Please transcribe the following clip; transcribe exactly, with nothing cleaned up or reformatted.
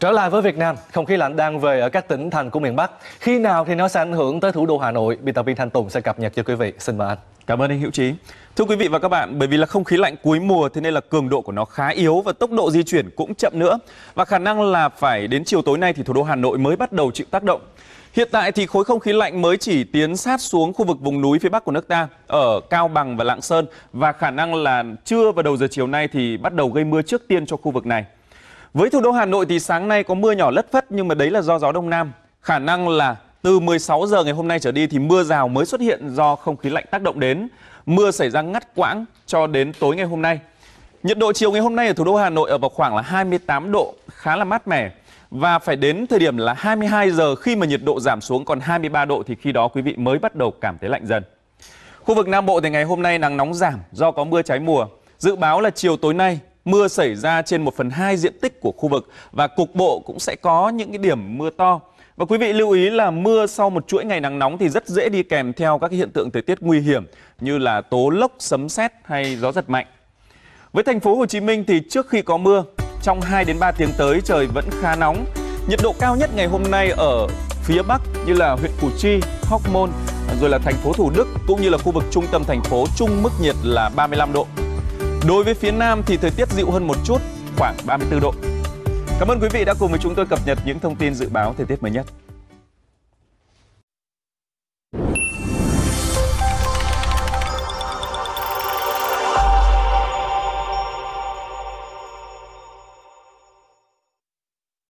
Trở lại với Việt Nam, không khí lạnh đang về ở các tỉnh thành của miền Bắc. Khi nào thì nó sẽ ảnh hưởng tới thủ đô Hà Nội? Biên tập viên Thanh Tùng sẽ cập nhật cho quý vị. Xin mời anh. Cảm ơn anh Hữu Trí. Thưa quý vị và các bạn, bởi vì là không khí lạnh cuối mùa thế nên là cường độ của nó khá yếu và tốc độ di chuyển cũng chậm nữa. Và khả năng là phải đến chiều tối nay thì thủ đô Hà Nội mới bắt đầu chịu tác động. Hiện tại thì khối không khí lạnh mới chỉ tiến sát xuống khu vực vùng núi phía Bắc của nước ta, ở Cao Bằng và Lạng Sơn. Và khả năng là trưa và đầu giờ chiều nay thì bắt đầu gây mưa trước tiên cho khu vực này. Với thủ đô Hà Nội thì sáng nay có mưa nhỏ lất phất nhưng mà đấy là do gió Đông Nam. Khả năng là từ mười sáu giờ ngày hôm nay trở đi thì mưa rào mới xuất hiện do không khí lạnh tác động đến. Mưa xảy ra ngắt quãng cho đến tối ngày hôm nay. Nhiệt độ chiều ngày hôm nay ở thủ đô Hà Nội ở vào khoảng là hai mươi tám độ, khá là mát mẻ. Và phải đến thời điểm là hai mươi hai giờ khi mà nhiệt độ giảm xuống còn hai mươi ba độ thì khi đó quý vị mới bắt đầu cảm thấy lạnh dần. Khu vực Nam Bộ thì ngày hôm nay nắng nóng giảm do có mưa trái mùa. Dự báo là chiều tối nay mưa xảy ra trên một phần hai diện tích của khu vực và cục bộ cũng sẽ có những cái điểm mưa to. Và quý vị lưu ý là mưa sau một chuỗi ngày nắng nóng thì rất dễ đi kèm theo các hiện tượng thời tiết nguy hiểm như là tố lốc, sấm sét hay gió giật mạnh. Với thành phố Hồ Chí Minh thì trước khi có mưa, trong hai đến ba tiếng tới trời vẫn khá nóng. Nhiệt độ cao nhất ngày hôm nay ở phía Bắc như là huyện Củ Chi, Hóc Môn, rồi là thành phố Thủ Đức cũng như là khu vực trung tâm thành phố chung mức nhiệt là ba mươi lăm độ. Đối với phía Nam thì thời tiết dịu hơn một chút, khoảng ba mươi tư độ. Cảm ơn quý vị đã cùng với chúng tôi cập nhật những thông tin dự báo thời tiết mới nhất.